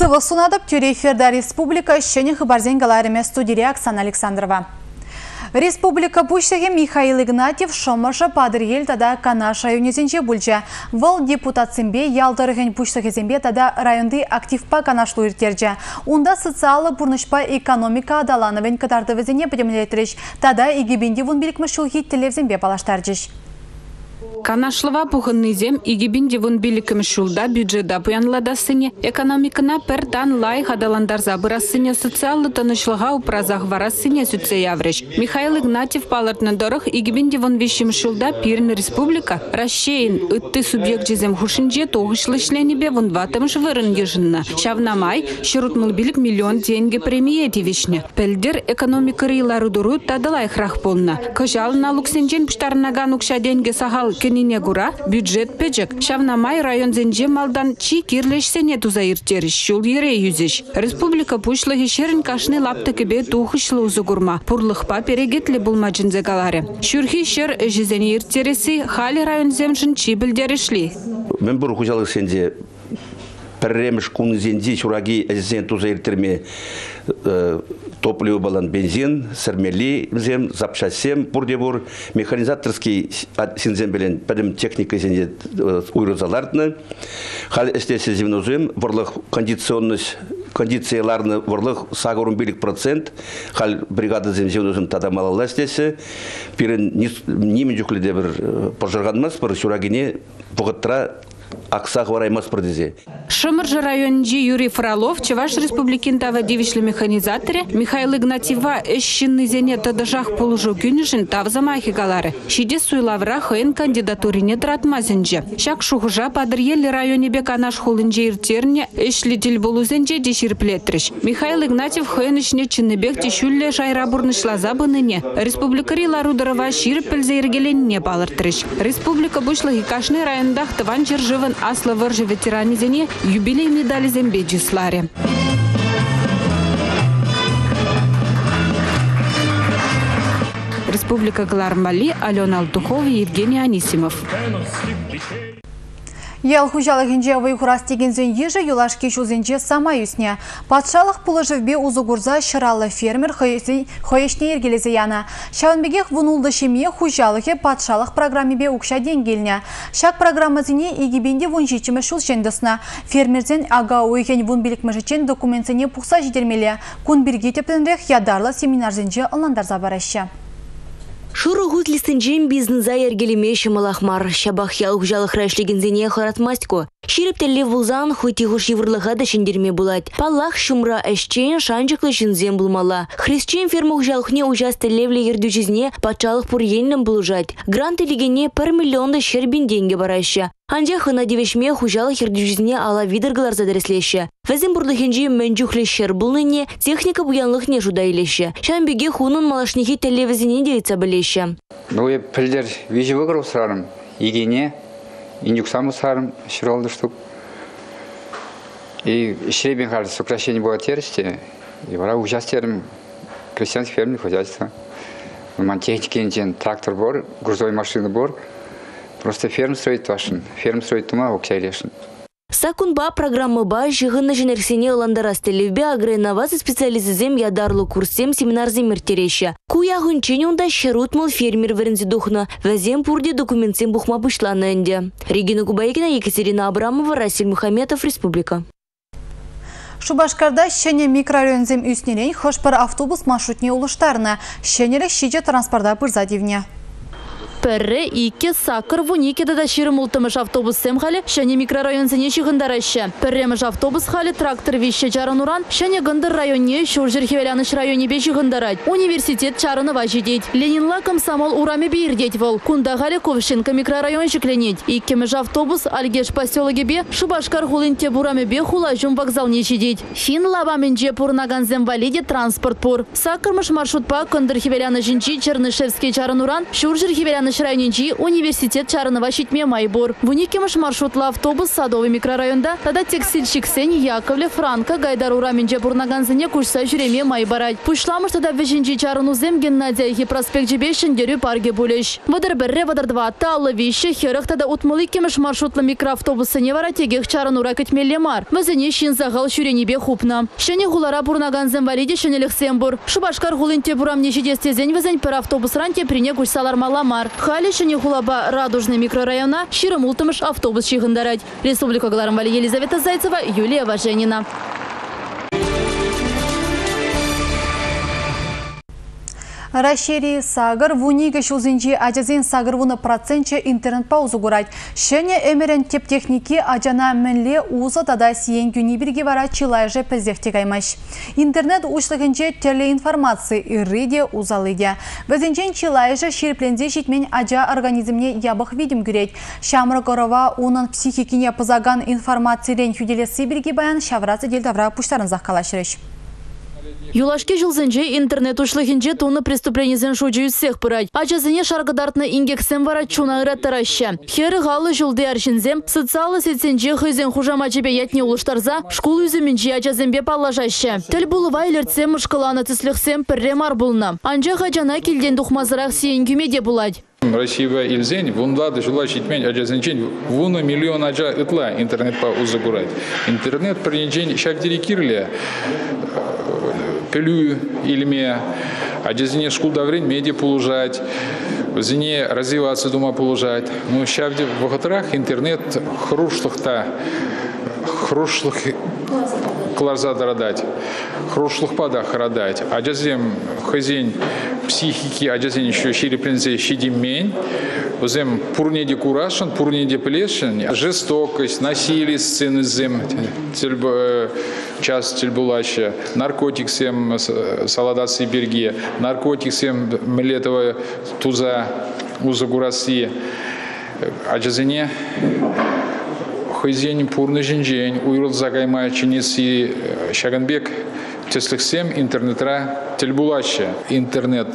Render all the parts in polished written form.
Сывы сунадып Тюрейферда Республика шені хыбарзен галареме студия Оксана Александрова. Республика пушсеге Михаил Игнатьев шомаша падыргел тада Канаш районезенче бульча. Вал депутатсембе ялдырыген пушсегезембе тада районды активпа канашлу иртерче. Унда социалы пурнышпа экономика адалановен катардывезене подемлетрич. Тада игибинди вун биликмешул хиттелевзембе палаштарчыш. Канашлова пухынный зем игибинде вон биликім шулда бюджета пуянладасыне, экономикана пертан лай хадаландар забырасыне, социалы танышлыға упразах варасыне сүтсе явреш. Михаил Игнатьев палыртны дорых игибинде вон вещим шулда пирн республика расшейн ытты субъект жезем хушинже тоғышлы шленебе вон ватымыш вырын ежынна. Шавнамай шырутмыл билик миллион деньги премие девишне. Пельдер экономика рилары дуру тадалай храх полна. Кожал налуг сенжен пштарнаган укша деньги сахал Кенинегура бюджет педжек. Шавнамай район зенже малдан чи кирлешсене тузаиртериш шул ере юзеш. Республика пушлығы шерін кашны лаптыкебе тухышлы узугурма. Пурлықпа перегетлі булмаджын зегаларе. Шүрхи шер жезені иртересі хали район земшін чи білдерішли. Мен бұр хужалық сенде пәрреміш күн зенде шураги әзен тузаиртерме топливо балан бензин, сармели зем, запчасем, бурдебур, механизаторский синзем белен, падем техника зенде уйрозалартны, хал эстесе земнозем, ворлых кондицияларны ворлых сагурум билик процент, хал бригада земнозем тада малала эстесе, пирен нимен жүкледе бір пожарганмас, бір шурагине бұғыттыра Аксах вараймас продезе. Шымыржы районнде Юрий Фролов, Чуваш республикинтава девишлі механизаторе, Михаил Игнатьева эшшінні зене тадыжақ полужу күнішін тавзамахи галары. Шиде суйлавра хыын кандидатурине тратмазынже. Шак шухыжа падырелі районебе канаш хулынже иртерне эшлетел болузенже деширплетріш. Михаил Игнатьев хыын ішне чыннебек тешүлле жайрабурнышла забыныне. Республикари ларудырова ширіп пілзе ергеленіне балыртырыш. Республика бұшлығы кашны райондақ тыван жыржывын аслы выржы ветеранизене юбилей медали зембеджисларе. Республика Галармали, Алена Алтухова и Евгений Анисимов. Ел хужалығынже вайхурас тегензен ежі юлашки шузенже сама юсне. Патшалық пулы живбе узугурза шыралы фермер хойешне ергелезе яна. Шавынбегех вунулды шеме хужалығы патшалық программебе укша денгеліне. Шак программазыне егебенде вун жечімі шул жендісна. Фермерзен ага ойген вун білікмежечен документсене пухса жидермеле. Кун бірге тептенрек ядарлы семинарзенже ыландар забараща. Шуру гутлисенжен бизнеса ергелеме шымалахмар. Шабах ял хужалық рәшлегензене харатмастко. Ширептелі вулзан хуйтихуш еврлыға да шендерме булать. Паллах шумра әшчен шанчықлы жінзен булмала. Христчен ферма хужалықне ужасты левле ердюжізне патшалық пурьеннім булужать. Грант илигене 1 миллионда шербин деньги бараща. Анжа хына девешме хужалық ердюжізне ала видергалар задреслеші. Вәзім бурлыхенжи мәнжухле шер булныне техника буянлықне жудайлеші. Шанбеге хунын малашнихи телевизіне дейтса білеші. Бұл пілдер вежеві ғыру сұрарым. Егене индюксамы сарым ширалды штук. И шребен хали сокращение было терсти. И вора участием крестьянских фермерных хозяйства. Техники, трактор бор, грузовой машины бор. Просто ферм строить вашин. Ферм строить тума оксай решен. Сакунба программы ба жығынны женерсене ландарас телевбе агренавасы специализизем ядарлы курсем семинарзем мертереші. Куяғын ченюнда шерутмал фермер верензе духна, вәзем пурде документсем бухма бұшланы энде. Регина Кубайкина, Екатерина Абрамова, Расиль Мухаметов, Республика. Шубашкарда шене микрорайонзем үснерен хошпар автобус маршрутне улыштарны. Шенелі шиже транспорта пырзадивне. Пәрі, ике сақыр вуникеда да ширым ұлтымыш автобус сем халі шәне микрорайон зене шығындарашы. Пәрреміш автобус халі трактор вещі жарын уран шәне гындыр районне шуржыр хевеляныш районе бе шығындарад. Университет чарыны важидет. Ленинла комсомол ураме бейірдет вол. Кунда халі Ковшинка микрорайон жікленет. Иккеміш автобус альгеш поселоге бе Шубашкар хулынте бураме бе хулажым вокзал не жидет. Фин лабаменже пурнаган земвалиде транспорт пур. Сақырмыш маршрутпа гындыр хевеляны жінчи Чернышевский чарын уран шуржыр хевеляныш Каланыш районинчи университет чарынова щитме майбур. Вуникемыш маршрутла автобус Садовый микрорайонда, тада текстильщик Сень, Яковлев, Франко, Гайдарура Минже бурнаганзыне кушса жүреме майбарать. Пушламыш тада вежинчи чарынузем Геннадия проспект жебешін дерю парге булеш. Вадар бірре, вадар два таллы вище, херах тада утмылы кемыш маршрутла микроавтобусы не вара тегех чарынура кетмелле мар. Вазыне шин загал шүренебе хупна. Шене гулара бурнаганзем валиде шенелехсем бур. Шубашкар гулынте бурам нешедестезен вазень пер автобус ранте прине кушсалар маламар. Хали шене гулаба радужный микрорайона ширым ултымыш автобус шихындарать. Республика Галарамвали, Елизавета Зайцева, Юлия Важенина. Рашери сагыр вунига шузинчи ажазин сагыр вуны процентче интернет паузу гурать. Шене эмерен теп техники ажана менле уза тада сиен күни бирге вара чилайже піздехте каймаш. Интернет ушлыгынче телеинформации ирриде узалыде. Візінчен чилайже ширплензе шитмен ажа организмне ябық видим күрет. Шамры корова унын психикине пызаган информациялен хүделесі бирге баян шаврасы делдавра пуштарын заққалашырыш. Юлашке жылзынже интернет ушлыхинже туны преступленизен шуджию всех пырать. Ачазыне шаргадартны ингексен вара чуна ыраттараща. Хері ғалы жылды аршинзем, социалы сетсенже хызен хужама жебе ятне улыштарза, школ үзімінже ачазенбе паллажаща. Тіл булыва илерцем шкаланы тісліхсем пірремар булна. Анжа хачана келден духмазырақ сиен күмеде булать. Россия ильзень, вунлады жила щитмень аджазенчень, вуна миллион аджа итла интернет по узагурать. Интернет принятень шаг дирекирле, пелю ильме, аджазене школ даврень медиа полужать, зене развиваться дома полужать. Но ща в вахатрах интернет хрушлых-то, хрушлых кларза дородать, хрушлых падах родать, аджазем хозяин психики, аджазен еще шире принце щидимень, узем пурнеди курашен, пурнеди плешен, жестокость, насилие сцены зем, час тельбулаща, наркотик сем саладасы берге, наркотик сем млетова туза уза гураси, аджазене хозяин пурны жинжень, уйрыл загаймая чинеси шаганбек, теслексем интернетра тельбулаща. Интернет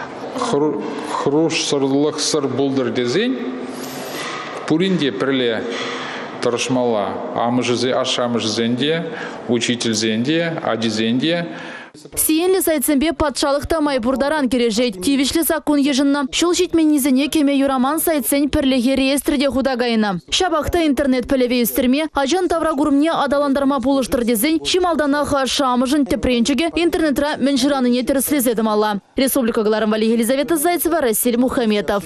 хруш сырлых сыр булдыр дезень, пуринде приле торшмала, ашамыш зенде, учитель зенде, ади зенде. Сиенли сайтсембе патшалықта майбурдаран кережет. Тивишлі сакун ежінна. Шул житменнізіне кеме юраман сайтсен пірліге реестрде худагайна. Шабақта интернет пілеве үстерме, ажан тавра гурмне адаландарма болыштыр дезен, шималданаға шамыжын тепренчіге интернетра меншіраныне терслезедім алла. Республика Галарамвали, Елизавета Зайцева, Расиль Мухаметов.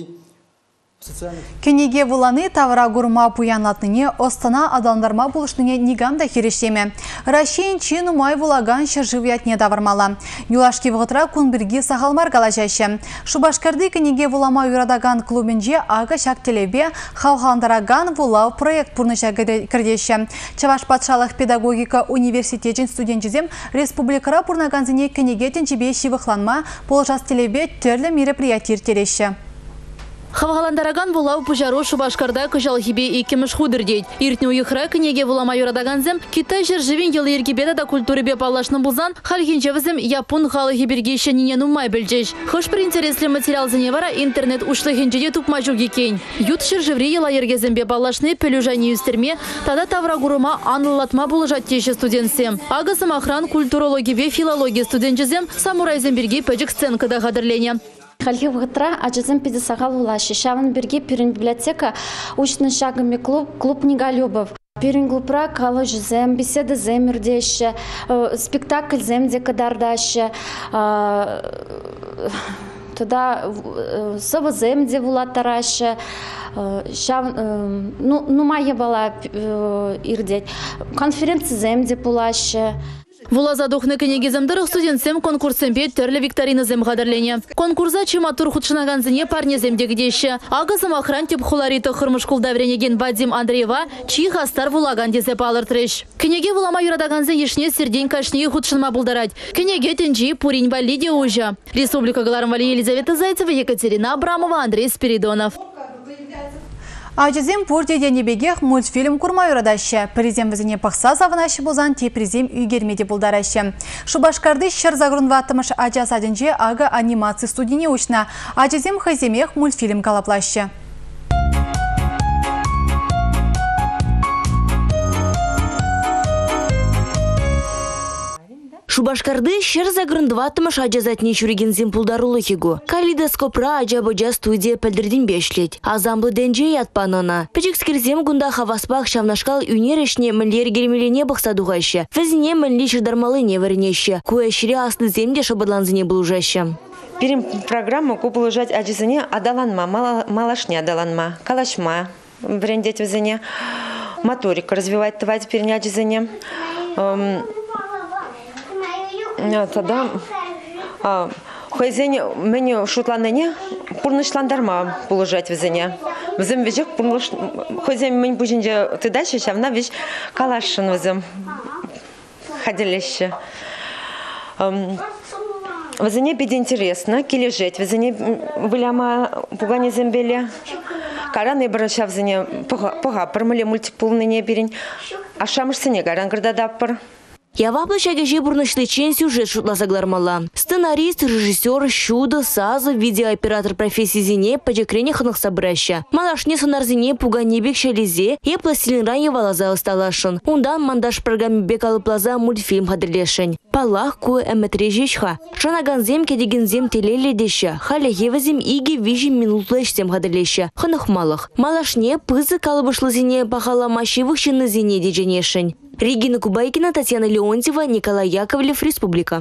Кенеге вуланы тавра гурма пуянатныне остана адаландарма болышныне нигамда херештеме. Рашейн чину май вулаган шыржывятне давармала. Юлашки вғытра кунбірге сағалмар галажашы. Шубашкарды кенеге вулама юрадаган клубинже ага шак телебе халхандараган вулау проект пурныша кірдеші. Чаваш патшалық педагогика университетін студентчізем республикара пурнаганзыне кенеге тенчебе шивықланма положас телебе түрлі мероприятир тереші. Хаваландараган вулау пужару Шубашкарда кыжалхибе икемеш худырдейд. Иртне уйхра кенеге вулама юрадаганзем Китай жерживен елы ергебеда да культуребе палашны булзан халхинчевізем япон халыхиберге шенине нумай білжеш. Хош бір интереслі материал заневара интернет ушлыхинчеде тупмажу гекейн. Ют жерживри ела ергезембе палашны пелюжани үстерме, тада тавра гурыма анылатма булыжат теші студентсем. Агасым охран культурологибе филология студентчезем самурайземберге пәжік сценкада қадырлене. Халхи вғытра ажызым пиді сағал улашы. Шавын бірге пирин библиотека учный шагами клуб Неголюбов. Пирин глупра калы жызем, беседы зем үрдеші, спектакль зем декадардашы. Туда сывы зем де вулаттарашы. Нумайы бала ирдет. Конференция зем де пулашы. Вулаза духны кенегеземдырық студентсем конкурсембе түрлі викторина зем қадырлене. Конкурса чиматур худшынаганзыне парне земдегдеші. Ағызым охран теп хулариты хырмышкул давренеген Вадим Андреева чиих астар вулаган дезеп алыртырыш. Кенеге вулама юрадаганзы ешне сердень кашне худшынма булдарать. Кенеге тенжи пуринь валиде ужа. Республика Галарамвали, Елизавета Зайцева, Екатерина Абрамова, Андрей Спиридонов. Ачызем пурде денебегех мультфильм курмай урадашы. Президент візіне пақса завынашы болзан те президент үйгермеде болдарашы. Шубашкарды шыр загрунваттымыш ача садынже ага анимация студине учна. Ачызем хайземех мультфильм калаплашы. Шубашкарды шер загрындваттымыш ажазатне чурегензем пулдарулы хигу. Калейдоскопра ажа-божа студия пәлдірден бешлет. Азамблы дэнже ятпанына. Печекскерзем гунда хаваспах шавнашкал юнерешне мэллер гермелене бақсадуғайшы. Візіне мэлли шырдармалы не варенеші. Куэшіре аслы земде шабыдланзыне бұлжайшы. Перем программу купылыжать ажизыне адаланма, малашне адаланма, калашма, брендеть візіне, моторика развивать твать перне ажизыне. Тогда хайзене меню шутланыне пурнышландарма положать везене. Везем вежек пурныш хайзене мен бужинже ты дальше шавна веж калашын везем ходилище. Везене беде интересно кележеть везене выляма пугане зембеле. Караны брашав везене пога пормале мультипулны не берень. А шамышсыне гаран грададаппар. Яваплы шагежи бурнышлычен сюжет шутлазаглармала. Сценарист, режиссер, щудо, сазы, видеооператор профессии зине пачекрене ханах собраща. Малашне сонарзине пуганебек шализе и пластилинран евалаза осталашын. Ундан мандаш программе бекалы плаза мультфильм хадрелешень. Палах куэ эметрежечха. Шанаганзем кедегензем телеледеща. Халя евазем иги вижи минутлэшсем хадрелеща. Ханах малах. Малашне пызы калыбышлазине пахала машивых чиназине дедженешень. Регина Кубайкина, Татьяна Леонтьева, Николай Яковлев, Республика.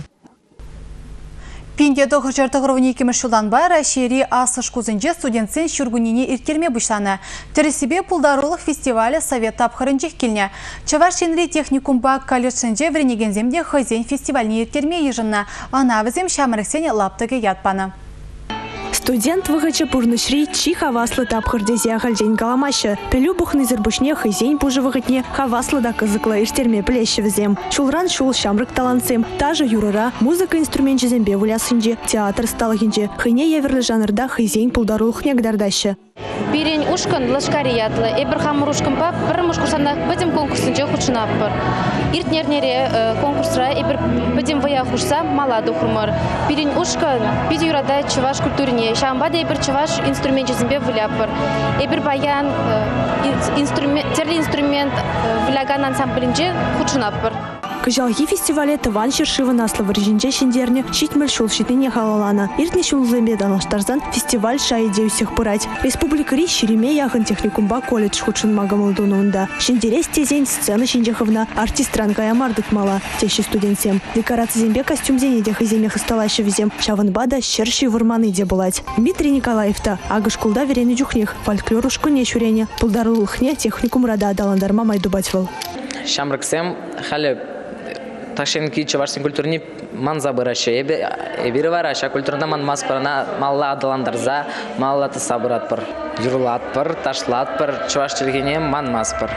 Пинде тоғы жартығырвыне кемішілдан байра шери асыш кузынже студентсен шүргунине иркерме бұшланы. Тересібе пулдарулық фестивалі совет тапқырынжек келіне. Чавашенри техникумба колледжсенже вренегенземде хайзен фестивальне иркерме ежынна. Ана візем шамырықсене лаптығы ятпаны. Студент выгача пурнышри чи хаваслы тапхырдезе хальдень каламашы. Пелю бухны зербушне хайзень пужы выгатне хаваслы да кызыкла иштерме плещевзем. Чулран шул шамрык талантсем. Тажа юрара музыка инструмент жезембе вулясынже, театр сталгинже. Хайне яверлы жанрда хайзень пулдарулых негдардашы. Бирень ушкан лашкариятлы, эбір хамырушкан па, бір мұшқұрсанда бәдім конкурсынче құчынап бір. Иртнернере конкурсра эбір бәдім вая құшса малады құрмыр. Бирень ушкан биде юрада чуваш культурине, шамбада эбір чуваш инструмент жезімбе вуляп бір. Эбір баян терлі инструмент вуляган ансамблінже құчынап бір. Кажалги фестивале тыван шершивы наслы варжинже шендерне щитмель шул щитыне халалана. Иртне шулзембе данаштарзан фестиваль шайде усех пырать. Республикари шереме яхын техникумба колледж худшын магамылдунунда. Шендере стезень сцена шендеховна артист ранкая мардык мала. Тещи студентсем. Декорация зембе костюм зенедех и земех осталаще везем. Шаванбада щерши вурманы де булать. Дмитрий Николаев-то ага шкулда верене джухнех. Фольклорушку не чурене. Пулдарулыхне техникум рада даландарма майдубатьвал. Шамрыксем хале Ташенки чувашский культурни ман забыраще, эбири вараша культурда ман маспарна малла адаландарза, малла тасабыратпыр, юрлатпыр, ташлатпыр, чуваш чергене ман маспыр.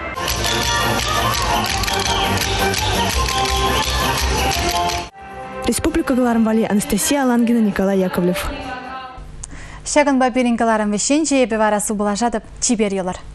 Республика Галармвали, Анастасия Лангина, Николай Яковлев. Шаган бапиринкаларым вешенче, эбе варасы булажадып, чибер елар.